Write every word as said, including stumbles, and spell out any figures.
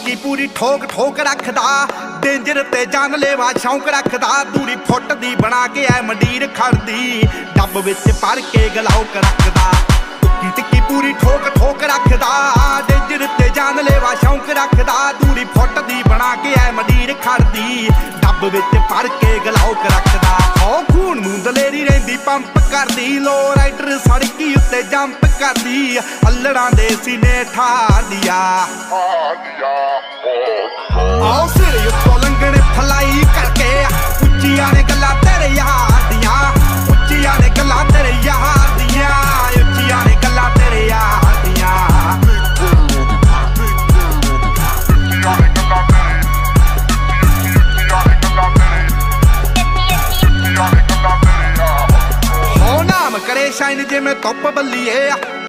ਟਿੱਕੀ ਪੂਰੀ ਠੋਕ ਠੋਕ ਰੱਖਦਾ ਡੇਂਜਰ ਤੇ ਜਾਨਲੇਵਾ ਸ਼ੌਂਕ ਰੱਖਦਾ ਦੂਰੀ ਫੁੱਟ ਦੀ ਬਣਾ ਕੇ ਐ ਮੰਡੀਰ ਖੜਦੀ ਡੱਬ ਵਿੱਚ ਭਰ ਕੇ ਗਲਾਉਕ ਰੱਖਦਾ ਟਿੱਕੀ ਟਿੱਕੀ ਪੂਰੀ ਠੋਕ ਠੋਕ ਰੱਖਦਾ ਡੇਂਜਰ ਤੇ ਜਾਨਲੇਵਾ ਸ਼ੌਂਕ ਰੱਖਦਾ ਦੂਰੀ ਫੁੱਟ ਦੀ ਬਣਾ ਕੇ ਐ ਮੰਡੀਰ ਖੜਦੀ ਡੱਬ ਵਿੱਚ ਭਰ ਕੇ ਗਲਾਉਕ ਰੱਖਦਾ ਹੋ ਖੂਨ ਨੂੰ ਦਲੇਰੀ ਰਹਿੰਦੀ ਪੰਪ ਕਰਦੀ ਲੋ ਰਾਈਡਰ ਸੜਕੀ ਉੱਤੇ ਜੰਪ ਕਰਦੀ ਅੱਲੜਾਂ ਦੇ ਸੀਨੇ ਠਾਰਦੀਆਂ ਆਓ ਸਿਰ ਉੱਤੋਂ ਲੰਘਣੇ ਫਲਾਈ ਕਰਕੇ ਉੱਚੀਆਂ ਨੇ ਗੱਲਾਂ ਤੇਰੇ ਯਾਰ ਦੀਆਂ ਉੱਚੀਆਂ ਨੇ ਗੱਲਾਂ ਤੇਰੇ ਯਾਰ ਦੀਆਂ ਉੱਚੀਆਂ ਨੇ ਗੱਲਾਂ ਤੇਰੇ ਯਾਰ ਦੀਆਂ ਹੋ ਨਾਮ ਕਰੇ ਸ਼ਾਈਨ ਜਿਵੇਂ ਧੁੱਪ ਬੱਲੀਏ